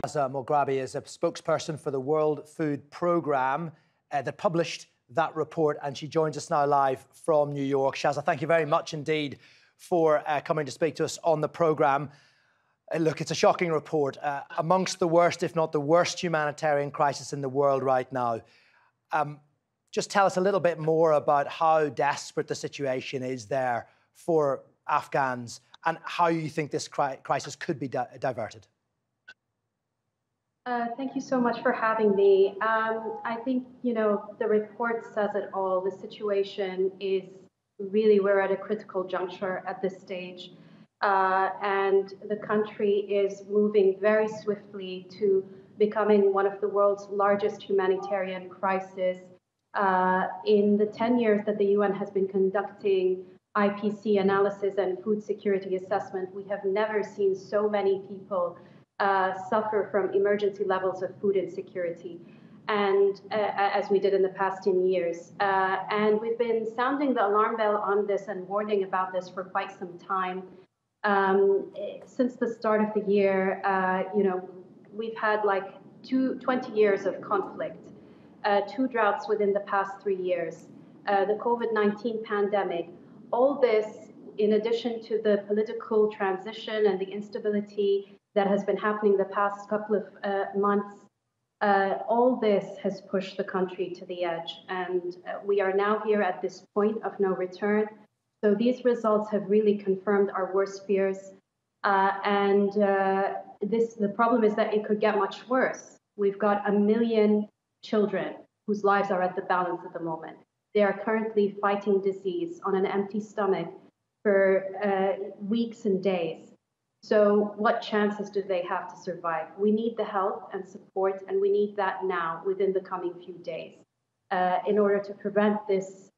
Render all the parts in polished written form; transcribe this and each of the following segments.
Moghrabi is a spokesperson for the World Food Programme that published that report, and she joins us now live from New York. Shazza, thank you very much indeed for coming to speak to us on the programme. Look, it's a shocking report. Amongst the worst, if not the worst, humanitarian crisis in the world right now. Just tell us a little bit more about how desperate the situation is there for Afghans and how you think this crisis could be diverted. Thank you so much for having me. I think, the report says it all. The situation is really, we're at a critical juncture at this stage. And the country is moving very swiftly to becoming one of the world's largest humanitarian crises. In the 10 years that the UN has been conducting IPC analysis and food security assessment, we have never seen so many people suffer from emergency levels of food insecurity, and as we did in the past 10 years. And we've been sounding the alarm bell on this and warning about this for quite some time. Since the start of the year, we've had like 20 years of conflict, 2 droughts within the past 3 years, the COVID-19 pandemic, all this in addition to the political transition and the instability that has been happening the past couple of months. All this has pushed the country to the edge, and we are now here at this point of no return. So these results have really confirmed our worst fears, the problem is that it could get much worse. We've got 1 million children whose lives are at the balance at the moment. They are currently fighting disease on an empty stomach for weeks and days. So what chances do they have to survive? We need the help and support, and we need that now within the coming few days in order to prevent this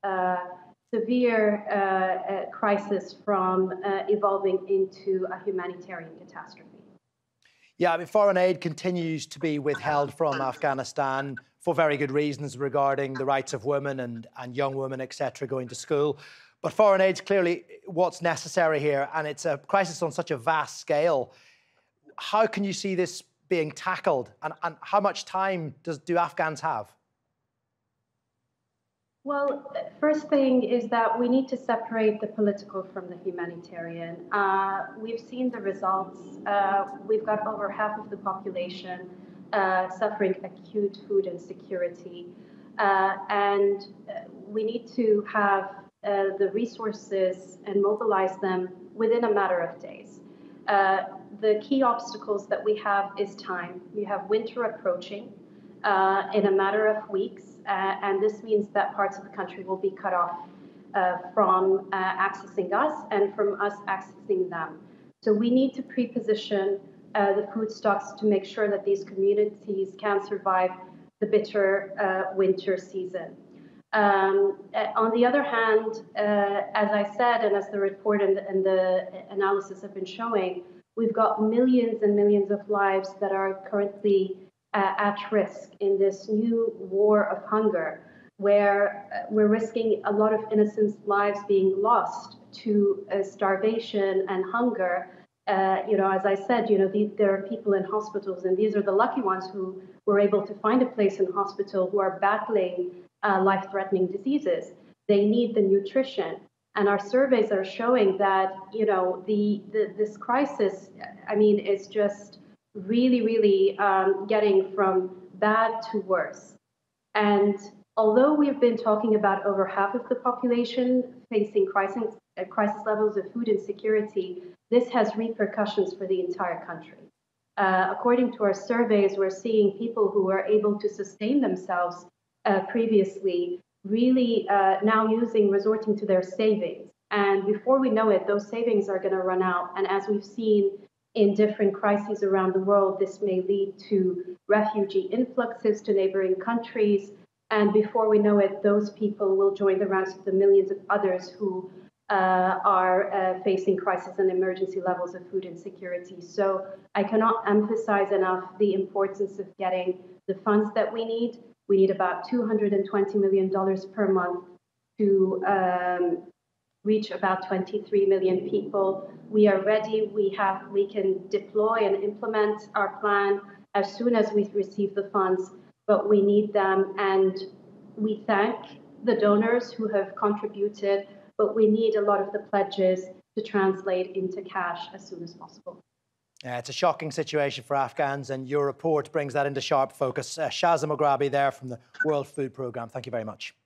severe crisis from evolving into a humanitarian catastrophe. Yeah, I mean, foreign aid continues to be withheld from Afghanistan for very good reasons regarding the rights of women and young women, etc., going to school. But foreign aid's clearly what's necessary here, and it's a crisis on such a vast scale. How can you see this being tackled, and how much time do Afghans have? Well, first thing is that we need to separate the political from the humanitarian. We've seen the results. We've got over half of the population suffering acute food insecurity. And we need to have the resources and mobilize them within a matter of days. The key obstacles that we have is time. We have winter approaching in a matter of weeks, and this means that parts of the country will be cut off from accessing us and from us accessing them. So we need to pre-position the food stocks to make sure that these communities can survive the bitter winter season. On the other hand, as I said, and as the report and the analysis have been showing, we've got millions and millions of lives that are currently at risk in this new war of hunger, where we're risking a lot of innocent lives being lost to starvation and hunger. As I said, there are people in hospitals, and these are the lucky ones who were able to find a place in hospital, who are battling life-threatening diseases. They need the nutrition, and our surveys are showing that this crisis, is just really getting from bad to worse. And although we've been talking about over half of the population facing crisis levels of food insecurity, this has repercussions for the entire country. According to our surveys, we're seeing people who are able to sustain themselves previously really now resorting to their savings. And before we know it, those savings are going to run out. And as we've seen in different crises around the world, this may lead to refugee influxes to neighboring countries. And before we know it, those people will join the ranks of the millions of others who are facing crisis and emergency levels of food insecurity. So I cannot emphasize enough the importance of getting the funds that we need. We need about $220 million per month to reach about 23 million people. We are ready. We can deploy and implement our plan as soon as we receive the funds, but we need them. And we thank the donors who have contributed, but we need a lot of the pledges to translate into cash as soon as possible. It's a shocking situation for Afghans, and your report brings that into sharp focus. Shaza Moghrabi there from the World Food Programme. Thank you very much.